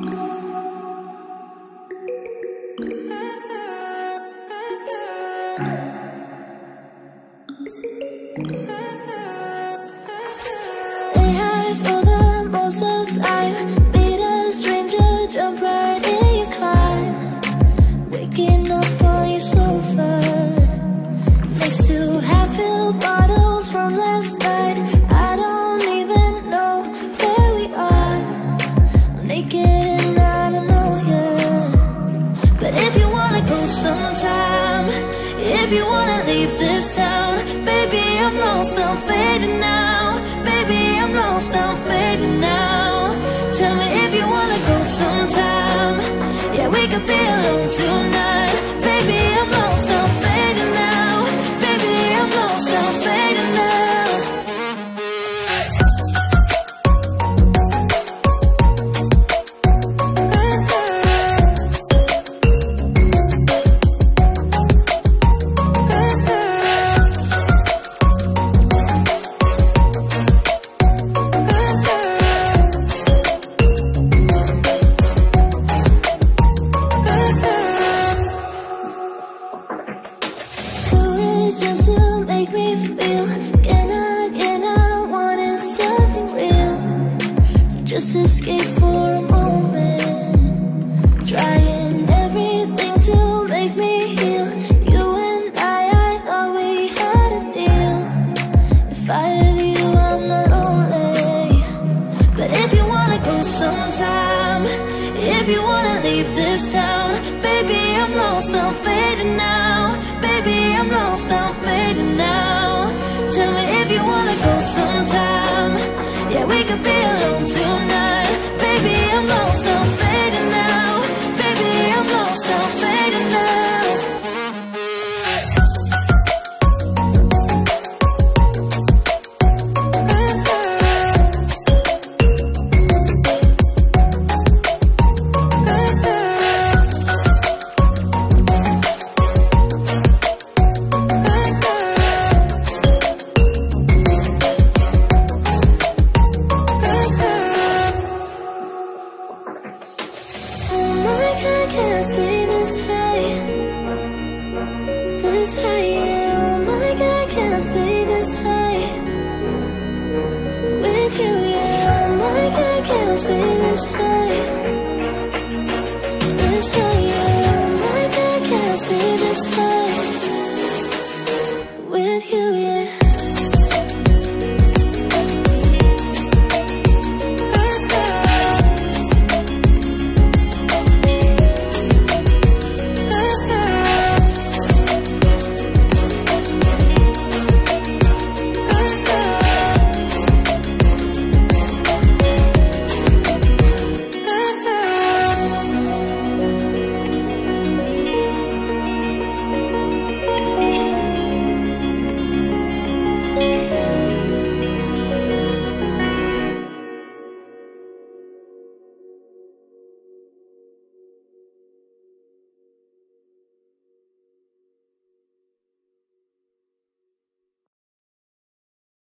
Stay high for the most of the time. Meet a stranger, jump right in your climb. Waking up on your sofa next to half-filled bottles from last night. I don't even know where we are. I'm naked and I don't know you. But if you wanna go sometime, if you wanna leave this town, baby, I'm lost, I'm fading now. Baby, I'm lost, I'm fading now. Tell me if you wanna go sometime. Yeah, we could be alone tonight. Baby, I'm lost, I'm fading now. Baby, I'm lost, I'm fading now. Just to make me feel again, I wanted something real to just escape for a moment, trying everything to make me heal. You and I thought we had a deal. If I have you, I'm not lonely. But if you wanna go sometime, if you wanna leave this town, baby, I'm lost, I'm fading now. Baby, I'm lost, I'm fading now. Tell me if you wanna go sometime. Yeah, we could be alone tonight.